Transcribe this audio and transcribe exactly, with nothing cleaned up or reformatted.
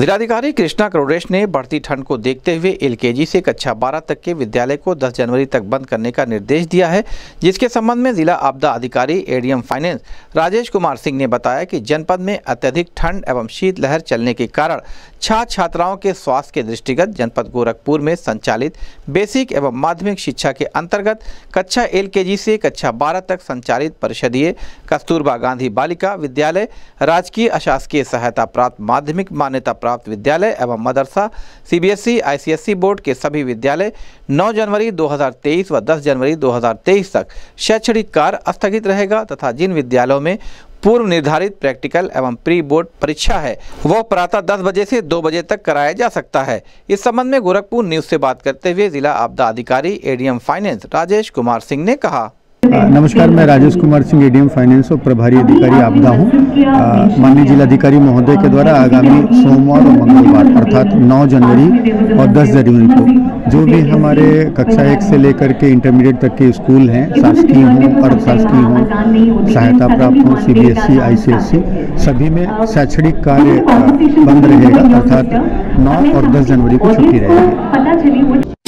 जिलाधिकारी कृष्णा करोड़ेश ने बढ़ती ठंड को देखते हुए एलकेजी से कक्षा बारह तक के विद्यालय को दस जनवरी तक बंद करने का निर्देश दिया है, जिसके संबंध में जिला आपदा अधिकारी एडीएम फाइनेंस राजेश कुमार सिंह ने बताया कि जनपद में अत्यधिक ठंड एवं शीतलहर चलने के कारण छात्र छात्राओं के स्वास्थ्य के दृष्टिगत जनपद गोरखपुर में संचालित बेसिक एवं माध्यमिक शिक्षा के अंतर्गत कक्षा एलकेजी से कक्षा बारह तक संचालित परिषदीय कस्तूरबा गांधी बालिका विद्यालय, राजकीय अशासकीय सहायता प्राप्त माध्यमिक मान्यता प्राप्त विद्यालय एवं मदरसा सीबीएसई आईसीएसई बोर्ड के सभी विद्यालय नौ जनवरी दो हज़ार तेईस व दस जनवरी दो हज़ार तेईस तक शैक्षणिक कार्य स्थगित रहेगा तथा जिन विद्यालयों में पूर्व निर्धारित प्रैक्टिकल एवं प्री बोर्ड परीक्षा है वह प्रातः दस बजे से दो बजे तक कराया जा सकता है। इस संबंध में गोरखपुर न्यूज से बात करते हुए जिला आपदा अधिकारी एडीएम फाइनेंस राजेश कुमार सिंह ने कहा। नमस्कार, मैं राजेश कुमार सिंह एडीएम फाइनेंस और प्रभारी अधिकारी आपदा हूँ। माननीय जिलाधिकारी महोदय के द्वारा आगामी सोमवार और मंगलवार अर्थात नौ जनवरी और दस जनवरी को जो भी हमारे कक्षा एक से लेकर के इंटरमीडिएट तक के स्कूल हैं, शासकीय हों अर्ध शासकीय हों सहायता प्राप्त हों सीबीएसई आईसीएसई, सभी में शैक्षणिक कार्य बंद रहेगा अर्थात नौ और दस जनवरी को छुट्टी रहेगी।